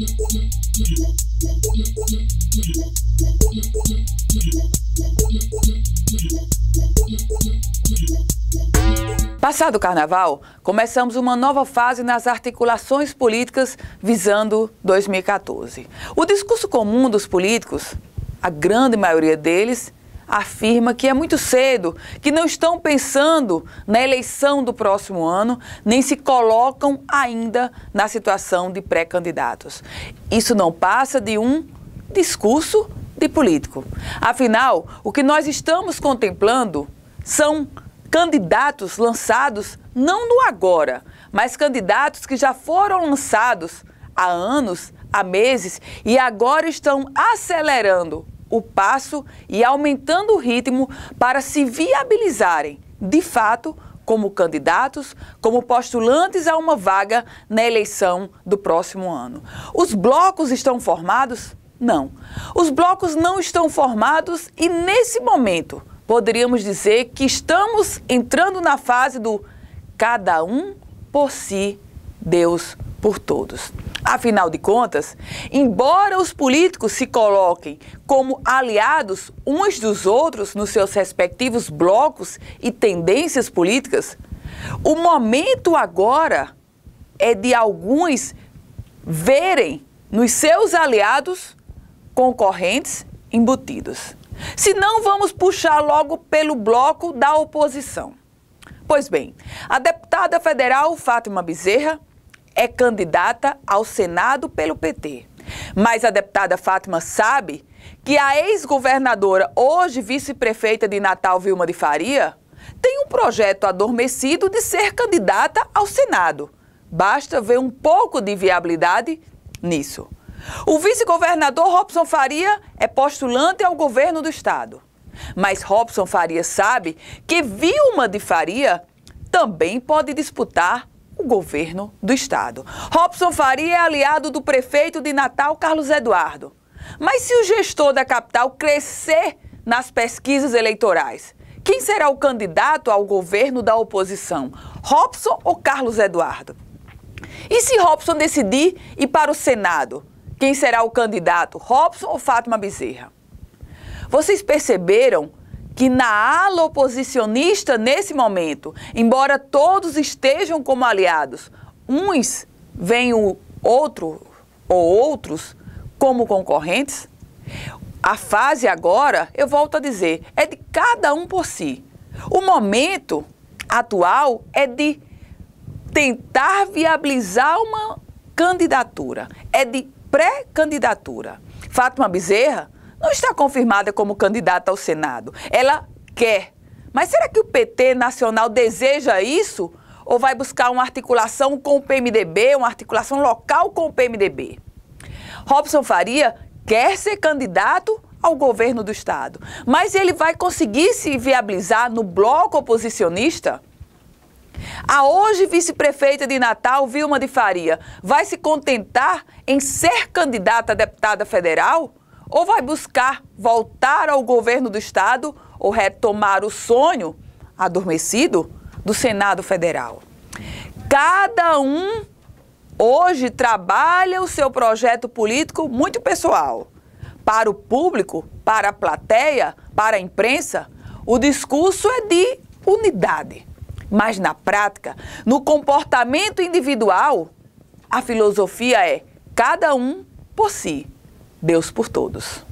Passado o Carnaval, começamos uma nova fase nas articulações políticas visando 2014. O discurso comum dos políticos, a grande maioria deles, afirma que é muito cedo, que não estão pensando na eleição do próximo ano, nem se colocam ainda na situação de pré-candidatos. Isso não passa de um discurso de político. Afinal, o que nós estamos contemplando são candidatos lançados não no agora, mas candidatos que já foram lançados há anos, há meses e agora estão acelerando o passo e aumentando o ritmo para se viabilizarem, de fato, como candidatos, como postulantes a uma vaga na eleição do próximo ano. Os blocos estão formados? Não. Os blocos não estão formados e, nesse momento, poderíamos dizer que estamos entrando na fase do cada um por si, Deus por todos. Afinal de contas, embora os políticos se coloquem como aliados uns dos outros nos seus respectivos blocos e tendências políticas, o momento agora é de alguns verem nos seus aliados concorrentes embutidos. Se não, vamos puxar logo pelo bloco da oposição. Pois bem, a deputada federal Fátima Bezerra é candidata ao Senado pelo PT. Mas a deputada Fátima sabe que a ex-governadora, hoje vice-prefeita de Natal, Vilma de Faria, tem um projeto adormecido de ser candidata ao Senado. Basta ver um pouco de viabilidade nisso. O vice-governador Robson Faria é postulante ao governo do estado. Mas Robson Faria sabe que Vilma de Faria também pode disputar o governo do estado. Robson Faria é aliado do prefeito de Natal, Carlos Eduardo. Mas se o gestor da capital crescer nas pesquisas eleitorais, quem será o candidato ao governo da oposição? Robson ou Carlos Eduardo? E se Robson decidir ir para o Senado, quem será o candidato? Robson ou Fátima Bezerra? Vocês perceberam que na ala oposicionista, nesse momento, embora todos estejam como aliados, uns veem o outro ou outros como concorrentes? A fase agora, eu volto a dizer, é de cada um por si. O momento atual é de tentar viabilizar uma candidatura, é de pré-candidatura. Fátima Bezerra não está confirmada como candidata ao Senado. Ela quer. Mas será que o PT nacional deseja isso? Ou vai buscar uma articulação com o PMDB, uma articulação local com o PMDB? Robson Faria quer ser candidato ao governo do estado. Mas ele vai conseguir se viabilizar no bloco oposicionista? A hoje vice-prefeita de Natal, Vilma de Faria, vai se contentar em ser candidata a deputada federal? Ou vai buscar voltar ao governo do estado ou retomar o sonho adormecido do Senado Federal? Cada um hoje trabalha o seu projeto político muito pessoal. Para o público, para a plateia, para a imprensa, o discurso é de unidade. Mas na prática, no comportamento individual, a filosofia é cada um por si, Deus por todos.